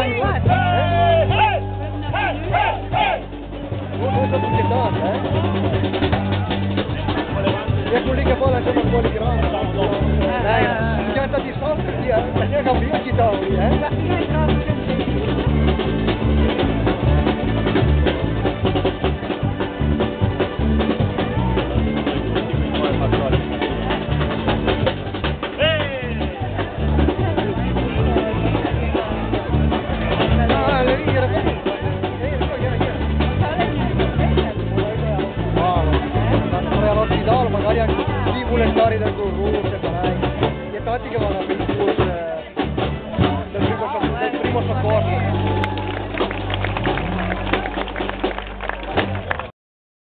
Ma infatti, non so più che tanto, E quelli che poi lasciano fuori grande. Dai, pianta di soldi, perché capisci chi tavoli, magari anche chi vuole stare del corruccio, che tanti che